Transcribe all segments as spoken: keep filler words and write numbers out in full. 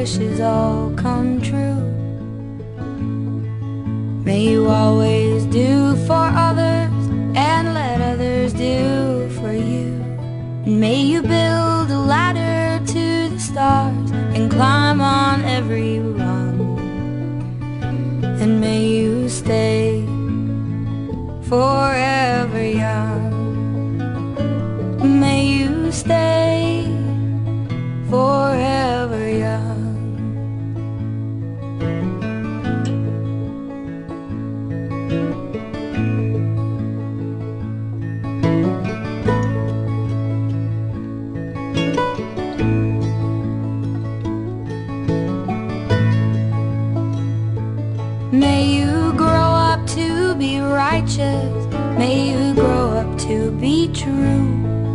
wishes all come true. May you always do for others and let others do for you. And may you build a ladder to the stars and climb on every rung. And may you stay forever young. May you stay forever young. May you grow up to be righteous. May you grow up to be true.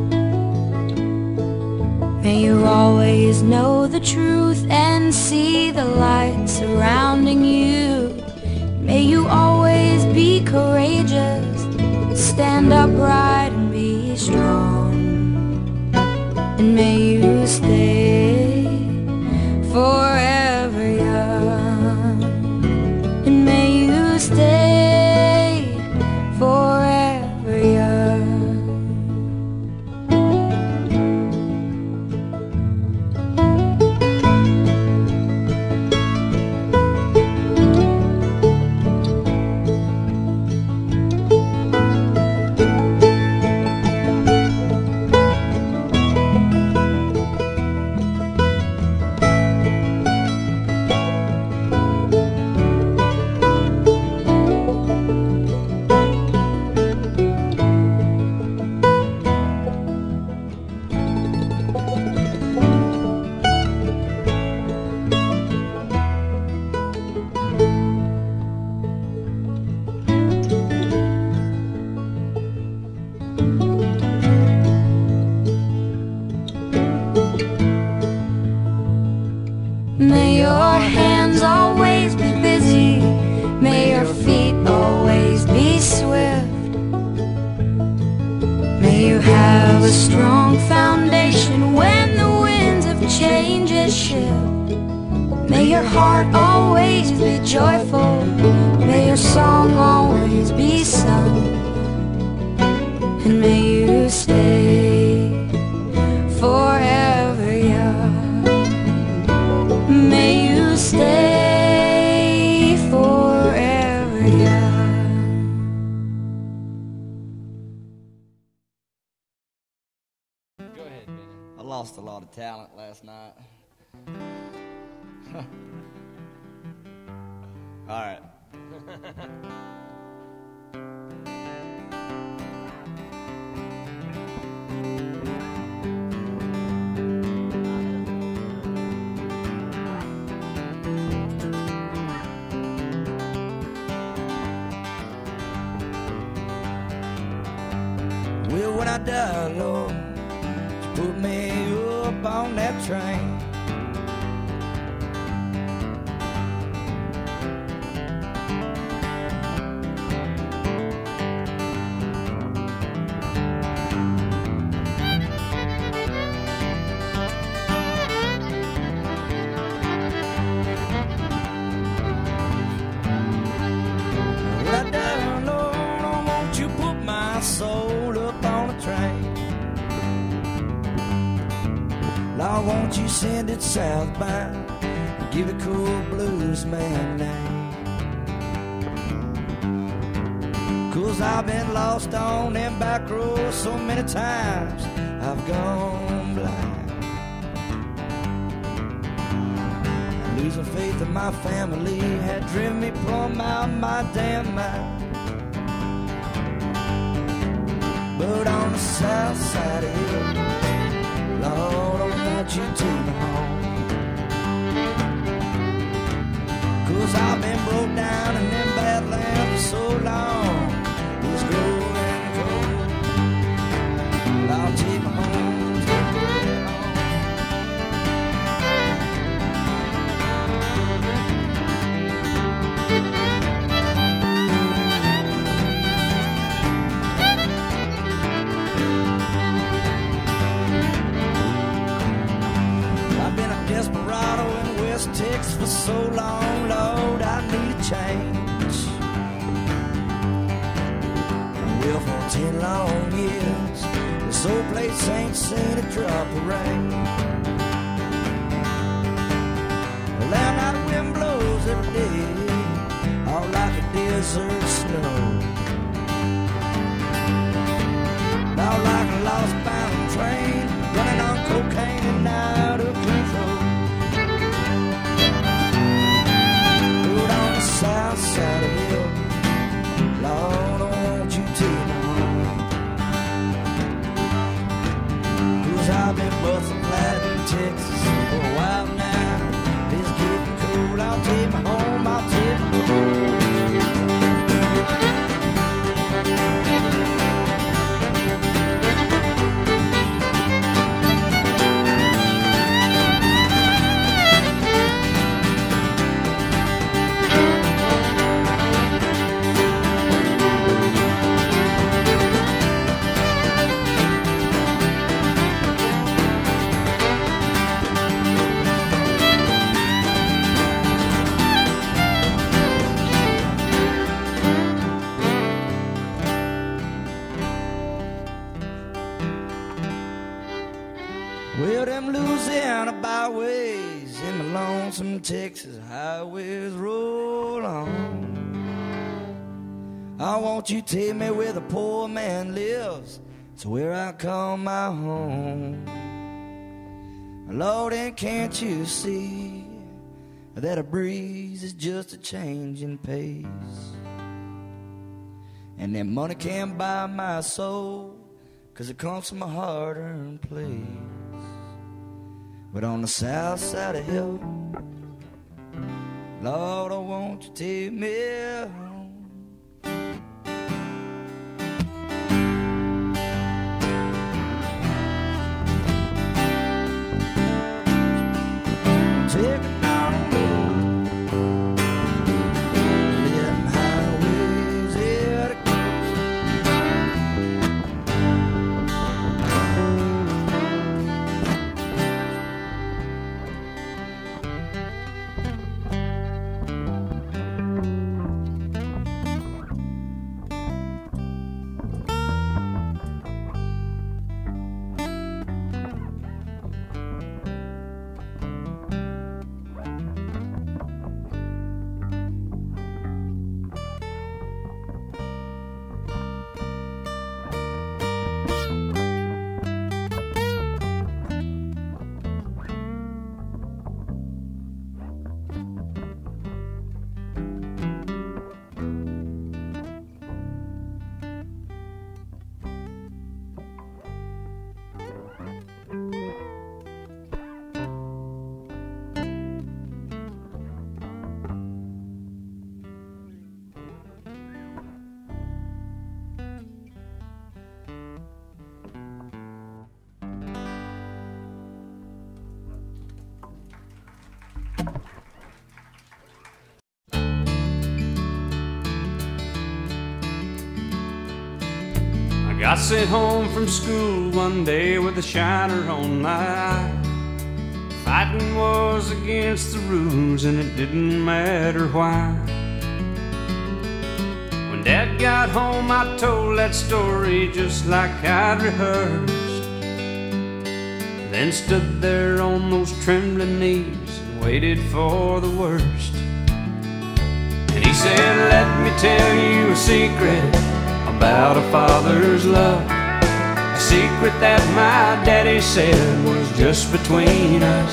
May you always know the truth and see the light surrounding you. May you always be courageous, stand upright and be strong. And may you stay forever young. And may you stay forever young. May your hands always be busy. May your feet always be swift. May you have a strong foundation when the winds of change shift. May your heart always be joyful. May your song always be sung. And may you stay forever young. May you stay forever young. Go ahead, Ben. I lost a lot of talent last night. All right. Well, when I die, Lord, you put me up on that train. When I die, Lord, I want you put my soul up on a train. Lord, won't you send it southbound? Give a cool blues man name. Cause I've been lost on them back roads so many times I've gone blind. Losing faith in my family had driven me plumb out my damn mind. But on the south side of it, Lord, I want you to me home. Cause I've been broke down in them badlands for so long. It's growing cold. I'll take me home, take me home. I've been a desperado in West West Texas for so long, Lord, I need a change. Well, for ten long years, this old place ain't seen a drop of rain. Well, that night wind blows every day, all like a desert snow. All like a lost bound train, running on cocaine and out of control. Rode on the south side of the hill, Lord, won't you take me home? 'Cause I've been busting flat in Texas for a while now. It's getting cold, I'll take me home, I'll take me home. Well, them Louisiana byways and the lonesome Texas highways roll on. I want you to take me where the poor man lives, it's where I call my home. Lord, and can't you see that a breeze is just a change in pace? And that money can't buy my soul, 'cause it comes from a hard-earned place. But on the south side of the hill, Lord, I want you to take me home. Take me down the road, let them highways here to go. I got sent home from school one day with a shiner on my eye. Fighting was against the rules and it didn't matter why. When Dad got home I told that story just like I'd rehearsed, then stood there on those trembling knees and waited for the worst. And he said, let me tell you a secret about a father's love, a secret that my daddy said was just between us.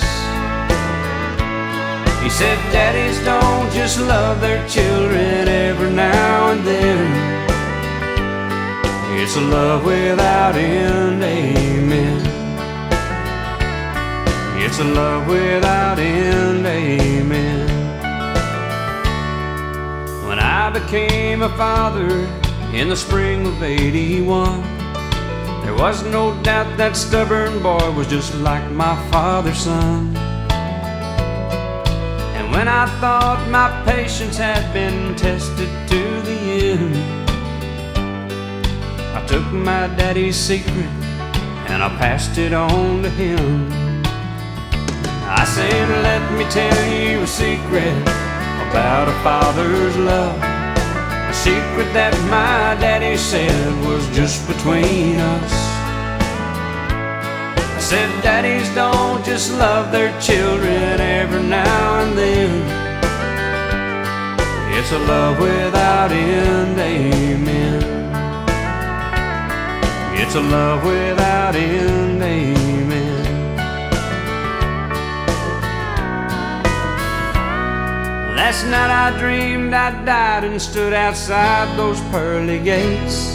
He said daddies don't just love their children every now and then, it's a love without end, amen. It's a love without end, amen. When I became a father in the spring of eighty-one, there was no doubt that stubborn boy was just like my father's son. And when I thought my patience had been tested to the end, I took my daddy's secret and I passed it on to him. I said, let me tell you a secret about a father's love. A secret that my daddy said was just between us. I said, daddies don't just love their children every now and then. It's a love without end, amen. It's a love without end, amen. Last night I dreamed I died and stood outside those pearly gates,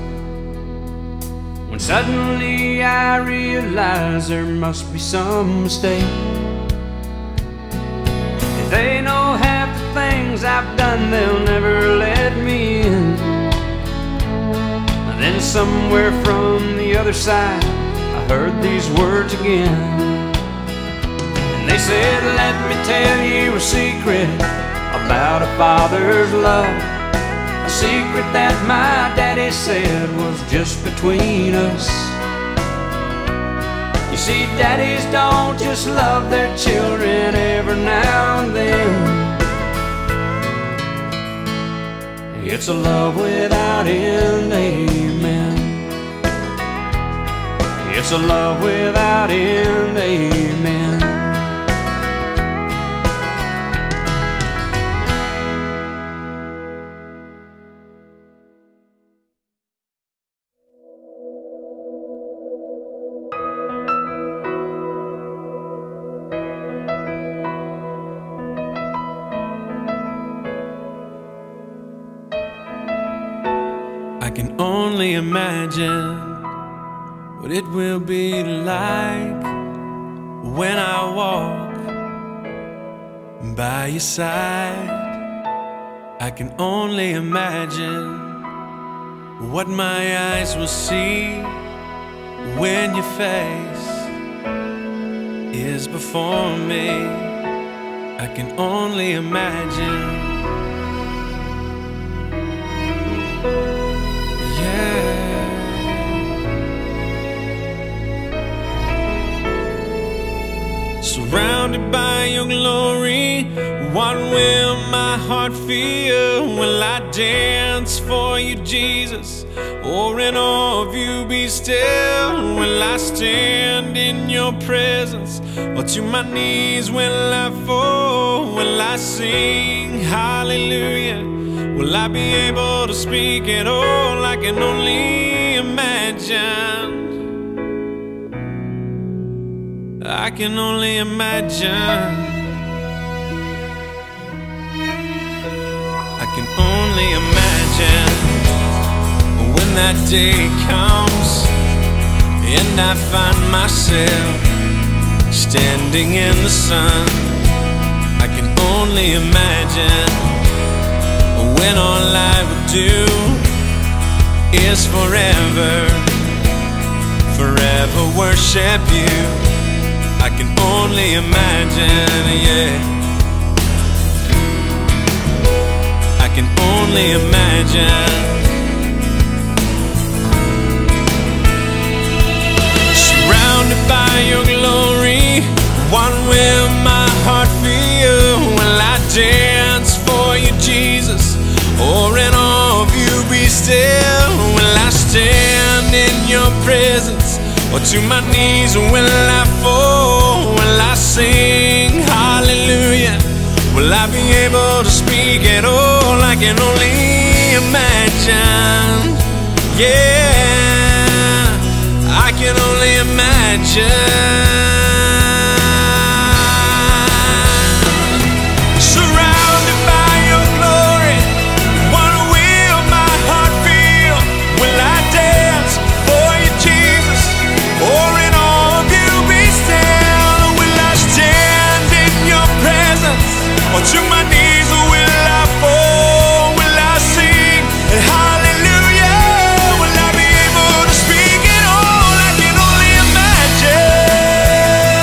when suddenly I realized there must be some mistake. If they know half the things I've done, they'll never let me in. And then somewhere from the other side I heard these words again. And they said, let me tell you a secret about a father's love. A secret that my daddy said was just between us. You see, daddies don't just love their children every now and then. It's a love without end, amen. It's a love without end, amen. I can only imagine what it will be like when I walk by your side. I can only imagine what my eyes will see when your face is before me. I can only imagine. Surrounded by your glory, what will my heart feel? Will I dance for you, Jesus, or in awe of you be still? Will I stand in your presence, or to my knees will I fall? Will I sing hallelujah? Will I be able to speak at all? I can only imagine. I can only imagine. I can only imagine when that day comes and I find myself standing in the sun. I can only imagine when all I would do is forever, forever worship you. I can only imagine, yeah. I can only imagine. Surrounded by your glory, what will my heart feel? Will I dance for you, Jesus, or in awe of you be still? Will I stand in your presence, or to my knees will I fall? Will I sing hallelujah? Will I be able to speak at all? I can only imagine. Yeah, I can only imagine. Surrounded by your glory, what will my heart feel? Will I dance for you, Jesus, or in awe of you be still? Will I stand in your presence, or to my knees will I fall? Will I sing hallelujah? Will I be able to speak at all? I can only imagine.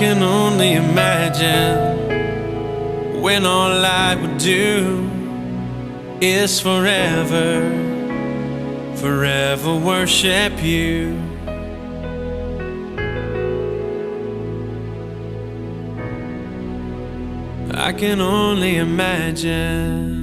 can only imagine when all I would do is forever, forever worship you. I can only imagine.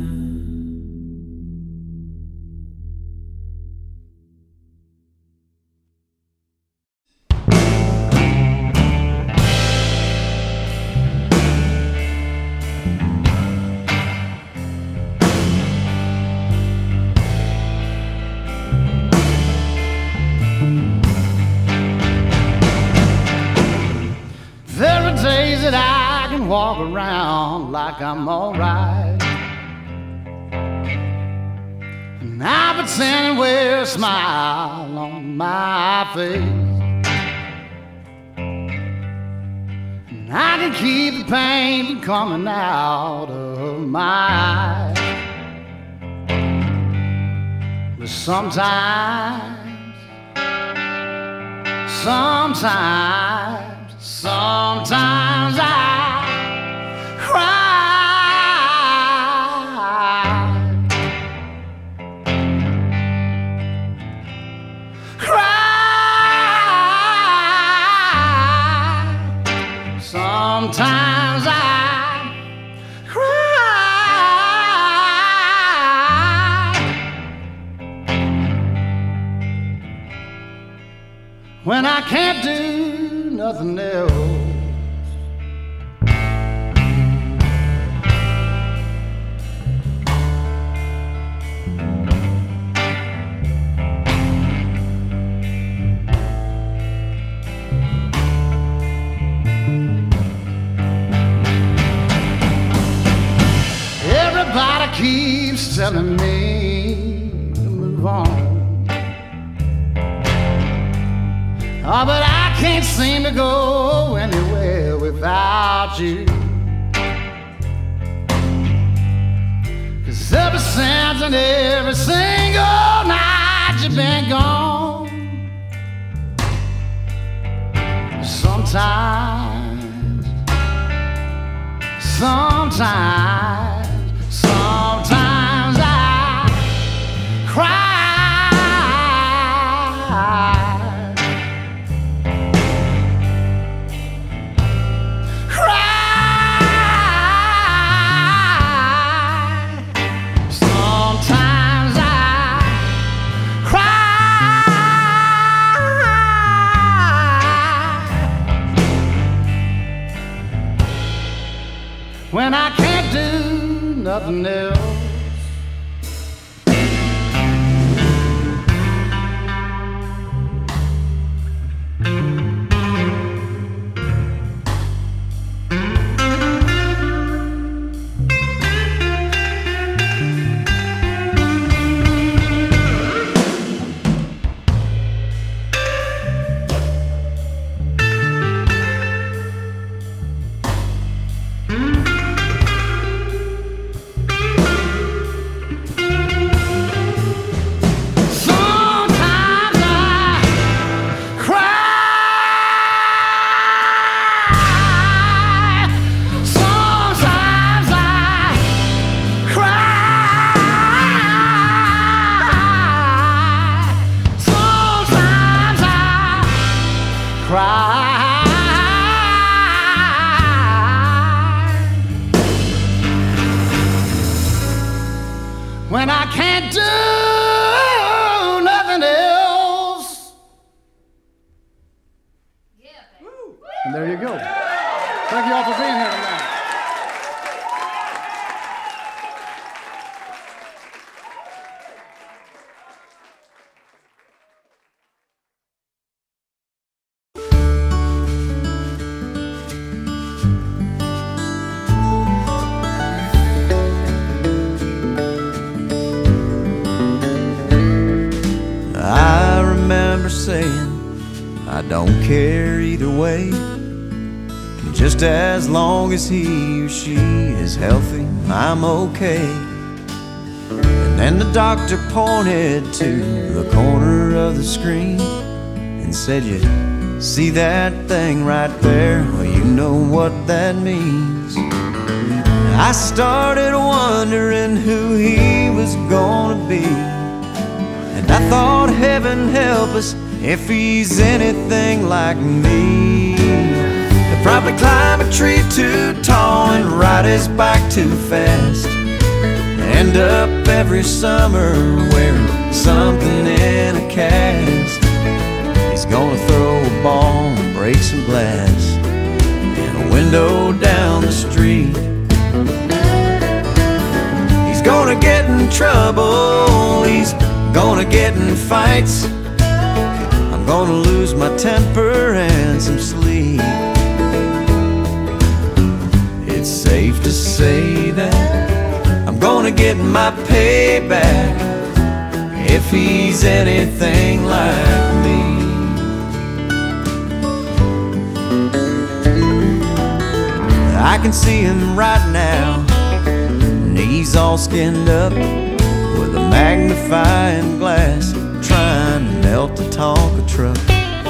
There are days that I can walk around like I'm alright, and I pretend and wear a smile on my face, and I can keep the pain from coming out of my eyes. But sometimes, sometimes Sometimes I cry, cry. Sometimes I cry when I can't do nothing else. Everybody keeps telling me to move on. Oh, but I can't seem to go anywhere without you. 'Cause ever since and every single night you've been gone, sometimes, sometimes, sometimes I cry. When I can't do nothing else. When I can't do nothing else. And there you go. Thank you all for being here tonight. I remember saying I don't care either way, just as long as he or she is healthy, I'm okay. And then the doctor pointed to the corner of the screen and said, "You see that thing right there? Well, you know what that means. I started wondering who he was gonna be, and I thought, heaven help us if he's anything like me. He'll probably climb a tree too tall and ride his bike too fast, end up every summer wearing something in a cast. He's gonna throw a ball and break some glass in a window down the street. He's gonna get in trouble, he's gonna get in fights. I'm gonna lose my temper and some sleep. It's safe to say that I'm gonna get my payback if he's anything like me. I can see him right now, and he's all skinned up with a magnifying glass, trying to melt a Tonka truck.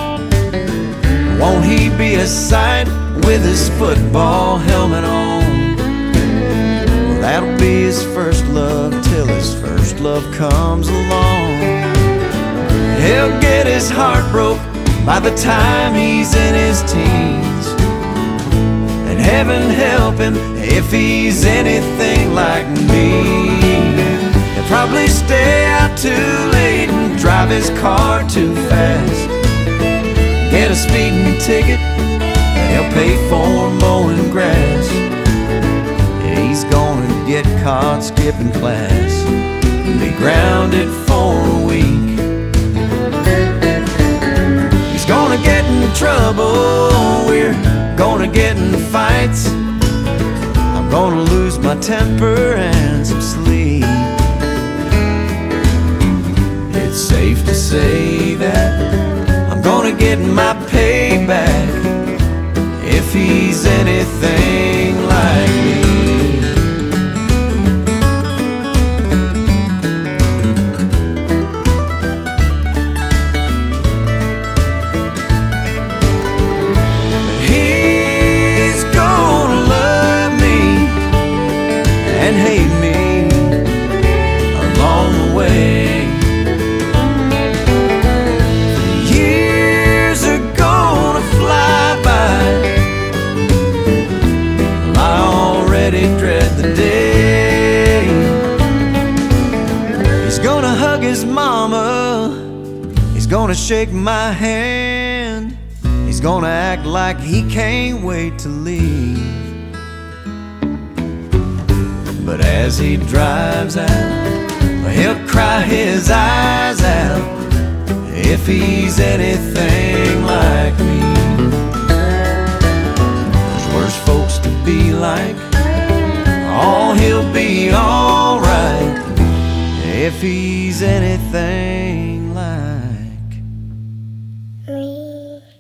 Won't he be a sight with his football helmet on? Well, that'll be his first love till his first love comes along. He'll get his heart broke by the time he's in his teens, and heaven help him if he's anything like me. He'll probably stay out too late and drive his car too fast, get a speeding ticket, and he'll pay for mowing grass. He's gonna get caught skipping class and be grounded for a week. He's gonna get in trouble, we're gonna get in fights. I'm gonna lose my temper and some sleep. It's safe to say that I'm gonna get my payback if he's anything like me. He's gonna love me and hate me along the way. Dread the day he's gonna hug his mama, he's gonna shake my hand, he's gonna act like he can't wait to leave. But as he drives out, he'll cry his eyes out if he's anything like me. There's worse folks to be like, oh, he'll be alright if he's anything like me.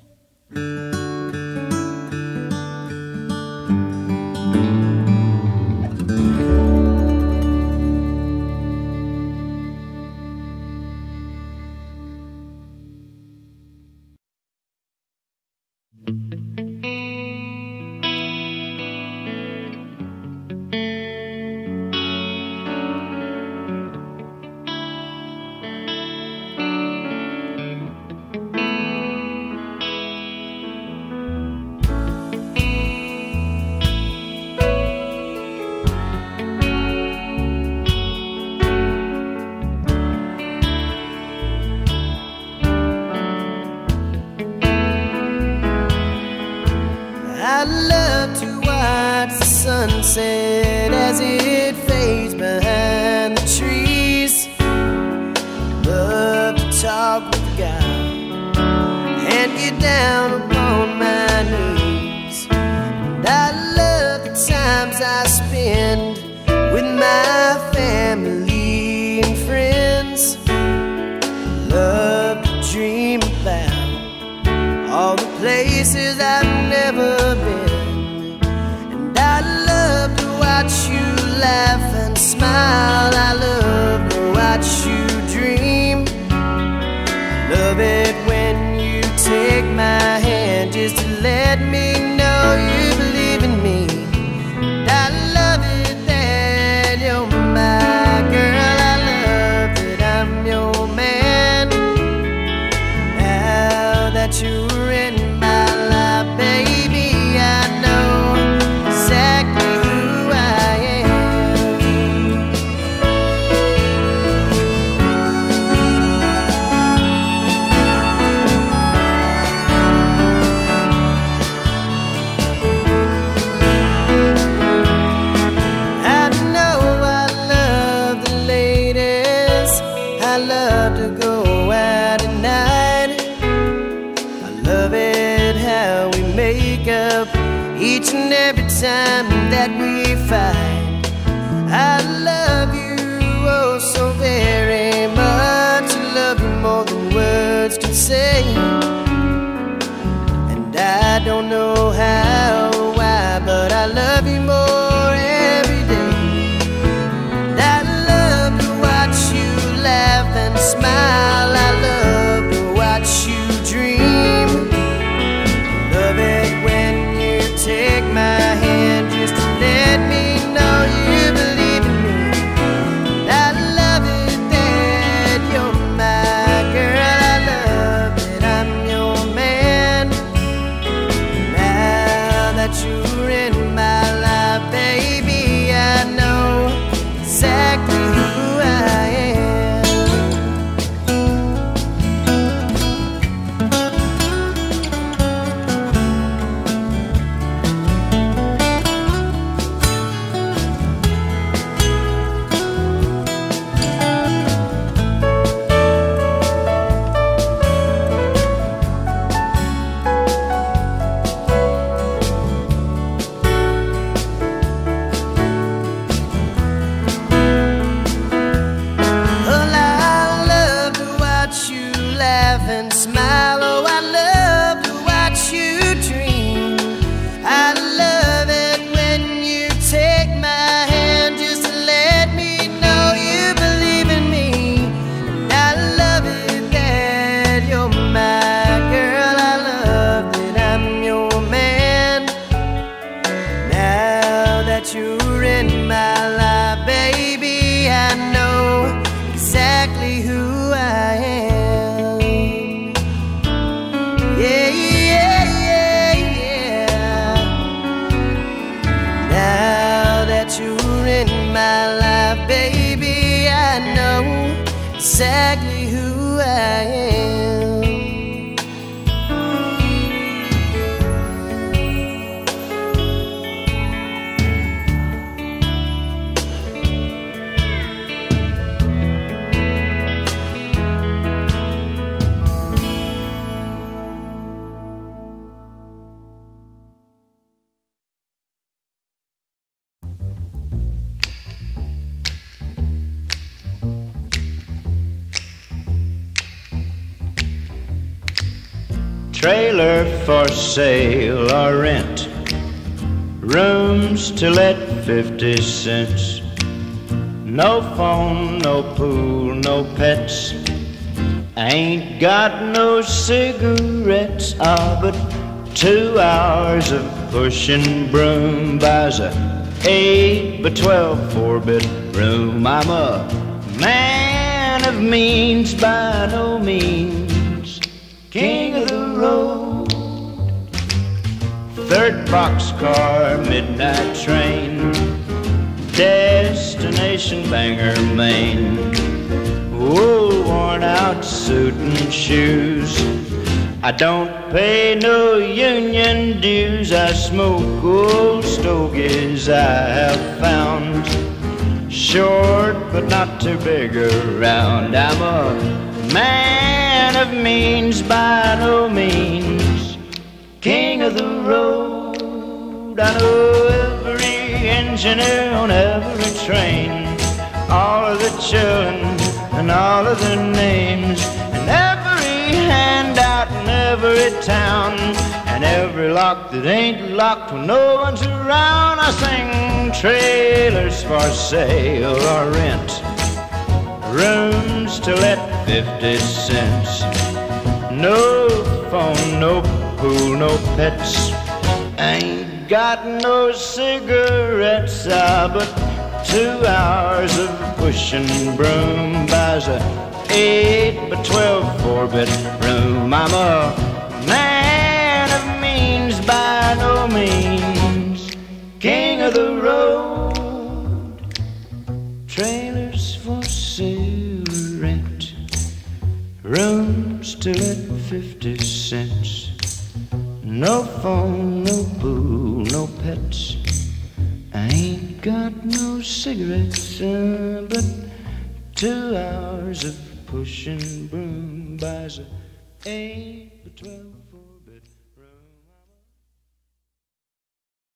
I love to watch the sunset as it fades behind the trees. Love to talk with God and get down upon my knees. And I love the times I spend with my family and friends. Love to dream about all the places I've never been. And I love to watch you laugh and smile. I love to watch you dream. Love it when you take my hand just to let me know you to go out at night. I love it how we make up each and every time that we fight. I love you oh so very much. I love you more than words can say. And I don't know how or why, but I love you more every day. And I love to watch you laugh and smile. I love to watch you dream. Love it when you take my hand just to let me know you believe in me. And I love it that you're my girl. I love that I'm your man. Now that you're in my life, baby, I know exactly who I am. Well, I love to watch you laugh and smile. Oh, I love to watch you dream. I love it when you take my hand just to let me know you believe in me. And I love it that you're my girl. I love that I'm your man. Now that you're in my life, baby, I know exactly who I am. Yeah, yeah, yeah, yeah. Now that you're in my life, baby, I know exactly who I am. Trailer for sale or rent, rooms to let fifty cents. No phone, no pool, no pets. Ain't got no cigarettes. Ah, but two hours of pushing broom buys a eight by twelve four-bedroom. I'm a man of means by no means, king of the road. Third boxcar, midnight train, destination Bangor, Maine. Wool worn out suit and shoes. I don't pay no union dues. I smoke old stogies I have found, short but not too big around. I'm a man of means by no means, king of the road. I know every engineer on every train, all of the children and all of their names, and every handout in every town, and every lock that ain't locked when no one's around. I sing trailers for sale or rent, rooms to let fifty cents. No phone, no pool, no pets. Ain't got no cigarettes. Ah, but two hours of pushing broom buys a eight by twelve four-bedroom. I'm a man of means by no means, king of the road. Trailers for sale or rent, rooms to let fifty cents. No phone, no pool, no pets. I ain't got no cigarettes, uh, but two hours of pushing broom buys a eight or twelve.